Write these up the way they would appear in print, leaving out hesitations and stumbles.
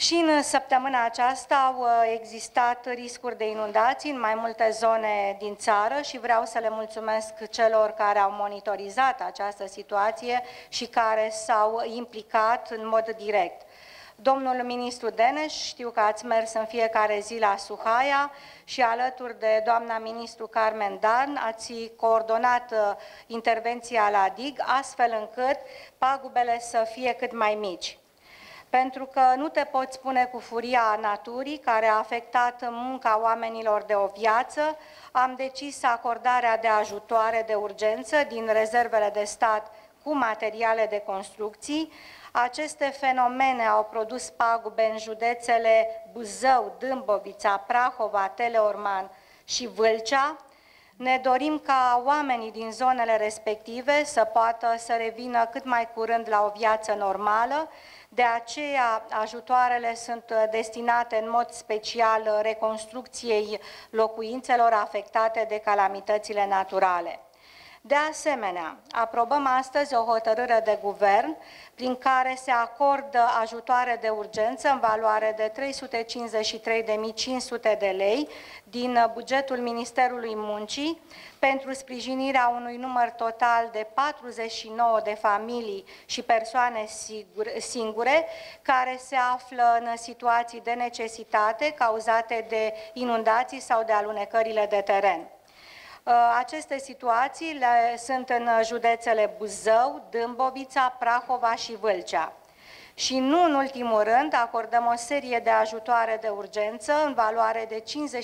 Și în săptămâna aceasta au existat riscuri de inundații în mai multe zone din țară și vreau să le mulțumesc celor care au monitorizat această situație și care s-au implicat în mod direct. Domnul ministru Deneș, știu că ați mers în fiecare zi la Suhaia și alături de doamna ministru Carmen Dan ați coordonat intervenția la DIG, astfel încât pagubele să fie cât mai mici. Pentru că nu te poți pune cu furia naturii care a afectat munca oamenilor de o viață, am decis acordarea de ajutoare de urgență din rezervele de stat cu materiale de construcții. Aceste fenomene au produs pagube în județele Buzău, Dâmbovița, Prahova, Teleorman și Vâlcea. Ne dorim ca oamenii din zonele respective să poată să revină cât mai curând la o viață normală. De aceea, ajutoarele sunt destinate în mod special reconstrucției locuințelor afectate de calamitățile naturale. De asemenea, aprobăm astăzi o hotărâre de guvern prin care se acordă ajutoare de urgență în valoare de 353.500 de lei din bugetul Ministerului Muncii pentru sprijinirea unui număr total de 49 de familii și persoane singure care se află în situații de necesitate cauzate de inundații sau de alunecările de teren. Aceste situații sunt în județele Buzău, Dâmbovița, Prahova și Vâlcea. Și nu în ultimul rând, acordăm o serie de ajutoare de urgență în valoare de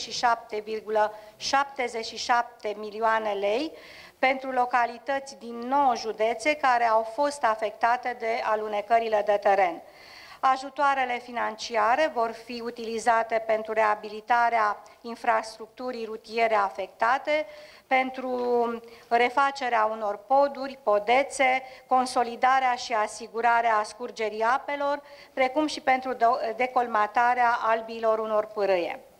57,77 milioane lei pentru localități din 9 județe care au fost afectate de alunecările de teren. Ajutoarele financiare vor fi utilizate pentru reabilitarea infrastructurii rutiere afectate, pentru refacerea unor poduri, podețe, consolidarea și asigurarea scurgerii apelor, precum și pentru decolmatarea albilor unor pârâie.